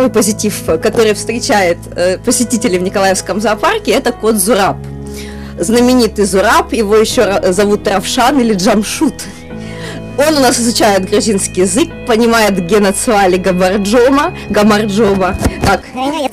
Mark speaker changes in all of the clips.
Speaker 1: первый позитив, который встречает посетителей в Николаевском зоопарке, это кот Зураб. Знаменитый Зураб, его еще зовут Равшан или Джамшут. Он у нас изучает грузинский язык, понимает геноцуали гамарджома. Так.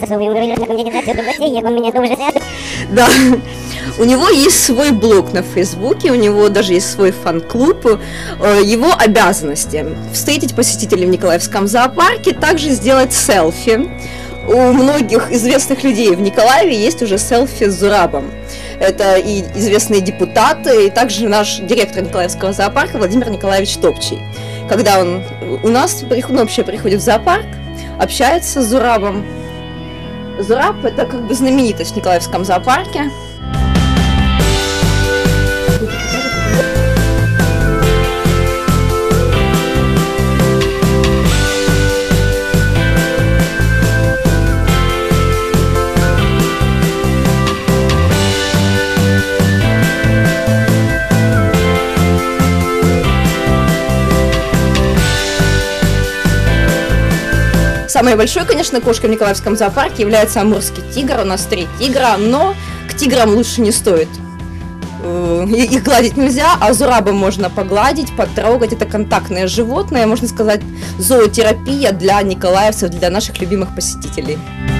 Speaker 1: Да. У него есть свой блог на Фейсбуке, у него даже есть свой фан-клуб. Его обязанности встретить посетителей в Николаевском зоопарке, также сделать селфи. У многих известных людей в Николаеве есть уже селфи с Зурабом. Это и известные депутаты, и также наш директор Николаевского зоопарка Владимир Николаевич Топчий. Когда он у нас вообще приходит в зоопарк, общается с Зурабом. Зураб – это как бы знаменитость в Николаевском зоопарке. Самой большой, конечно, кошкой в Николаевском зоопарке является амурский тигр. У нас 3 тигра, но к тиграм лучше не стоит. Их гладить нельзя, а Зураба можно погладить, потрогать. Это контактное животное, можно сказать, зоотерапия для николаевцев, для наших любимых посетителей.